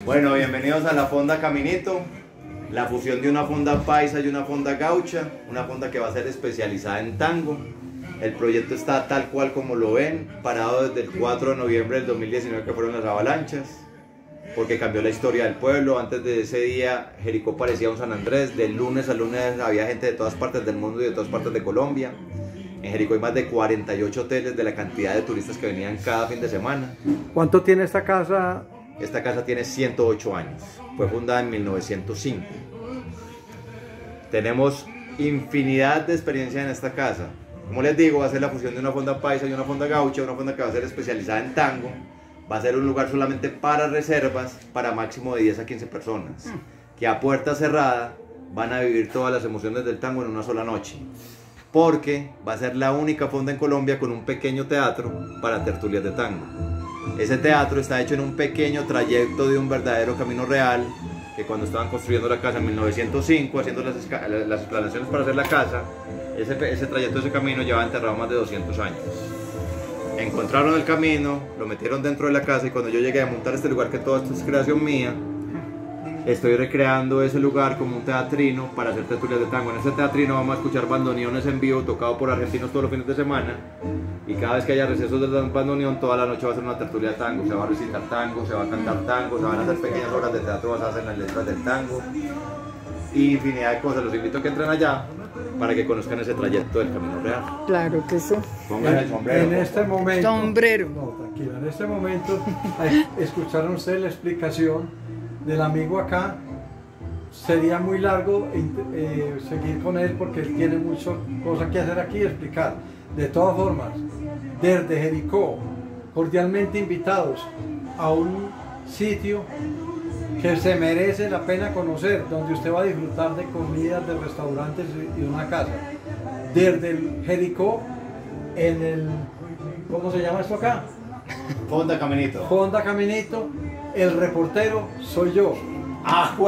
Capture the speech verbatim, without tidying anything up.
Bueno, bienvenidos a la Fonda Caminito, la fusión de una fonda paisa y una fonda gaucha, una fonda que va a ser especializada en tango. El proyecto está tal cual como lo ven, parado desde el cuatro de noviembre del dos mil diecinueve, que fueron las avalanchas, porque cambió la historia del pueblo. Antes de ese día, Jericó parecía un San Andrés. De lunes a lunes había gente de todas partes del mundo y de todas partes de Colombia. En Jericó hay más de cuarenta y ocho hoteles de la cantidad de turistas que venían cada fin de semana. ¿Cuánto tiene esta casa? Esta casa tiene ciento ocho años, fue fundada en mil novecientos cinco. Tenemos infinidad de experiencia en esta casa. Como les digo, va a ser la fusión de una fonda paisa y una fonda gaucha, una fonda que va a ser especializada en tango. Va a ser un lugar solamente para reservas, para máximo de diez a quince personas, que a puerta cerrada van a vivir todas las emociones del tango en una sola noche, porque va a ser la única fonda en Colombia con un pequeño teatro para tertulias de tango. Ese teatro está hecho en un pequeño trayecto de un verdadero camino real, que cuando estaban construyendo la casa en mil novecientos cinco, haciendo las, las explanaciones para hacer la casa, ese, ese trayecto, ese camino llevaba enterrado más de doscientos años. Encontraron el camino, lo metieron dentro de la casa, y cuando yo llegué a montar este lugar, que todo esto es creación mía, estoy recreando ese lugar como un teatrino para hacer tertulias de tango. En ese teatrino vamos a escuchar bandoneones en vivo, tocado por argentinos todos los fines de semana, y cada vez que haya recesos del bandoneón, toda la noche va a ser una tertulia de tango. Se va a recitar tango, se va a cantar tango, se van a hacer pequeñas obras de teatro basadas en las letras del tango, y infinidad de cosas. Los invito a que entren allá para que conozcan ese trayecto del camino real. Claro que sí. Pongan el sombrero. En este momento... Sombrero. No, tranquila. En este momento escucharon ustedes la explicación del amigo acá. Sería muy largo eh, seguir con él porque él tiene muchas cosas que hacer aquí y explicar. De todas formas, desde Jericó, cordialmente invitados a un sitio que se merece la pena conocer, donde usted va a disfrutar de comidas, de restaurantes y de una casa. Desde el Jericó, en el... ¿cómo se llama esto acá? Fonda Caminito. Fonda Caminito, el reportero soy yo. ¡Ah,